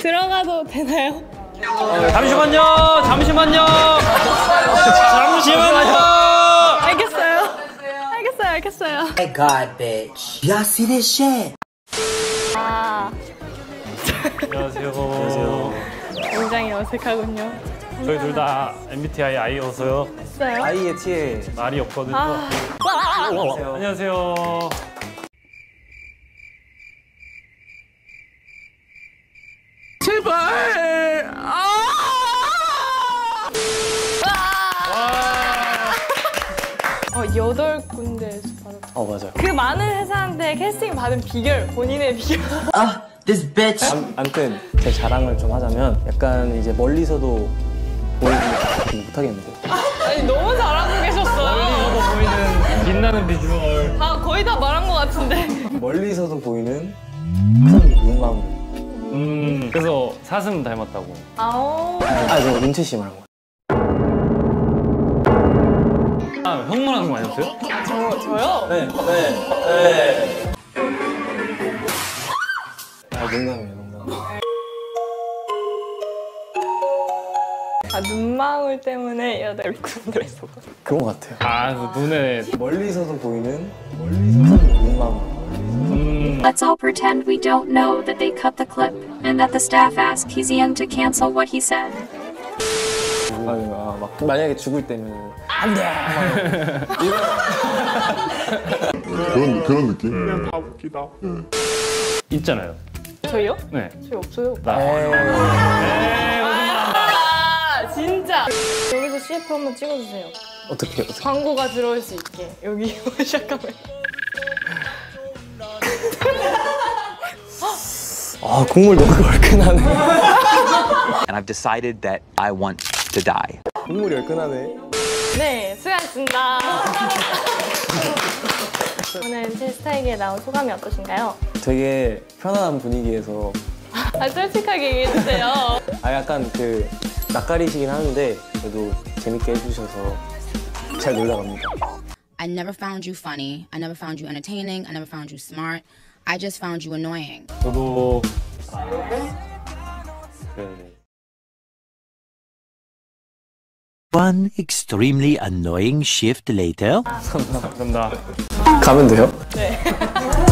들어가도 되나요? 잠시만요. 잠시만요. 알겠어요. My God, bitch. Y'all see this shit? 안녕하세요. 굉장히 어색하군요. 저희 둘 다 MBTI I여서요. 있어요? I의 T에 말이 없거든요. 안녕하세요. 제발! 어, 8군데에서 받았어요. 맞아요. 그 많은 회사한테 캐스팅 받은 비결, 본인의 비결. This bitch. 아무튼 제 자랑을 좀 하자면 약간 이제 멀리서도 보이는 못하겠는데. 아니, 너무 잘하고 계셨어요. 멀리서도 보이는 빛나는 비주얼. 거의 다 말한 것 같은데. 멀리서도 보이는 큰 눈망울. 그래서 사슴 닮았다고. 저 민채 씨 말한 거. 형 말하는 거 아니었어요? 저요? 네. 농담이에요, 농담. 눈망울 때문에 8군데에서. 그런 것 같아요. 그 눈에. 멀리서도 보이는 큰 눈망울. Let's all pretend we don't know that they cut the clip and that the staff asked He's Young to cancel what he said. 막 만약에 죽을 때는 안 돼! 그런 느낌? 그냥 다 웃기다. 있잖아요. 저희요? 네. 저희 없어요. 진짜. 여기서 CF 한번 찍어주세요. 어떻게? 광고가 들어올 수 있게. 여기 시작하면. 국물 너무 얼큰하네. And I've decided that I want to die. 국물이 얼큰하네. 네, 수고하셨습니다. 오늘 제 스타일에 나온 소감이 어떠신가요? 되게 편안한 분위기에서 솔직하게 얘기해주세요. 약간 낯가리시긴 하는데 그래도 재밌게 해주셔서 잘 놀다 갑니다. I never found you funny. I never found you entertaining. I never found you smart. I just found you annoying. 저도 One extremely annoying shift later. 감사합니다. 가면 돼요? 네.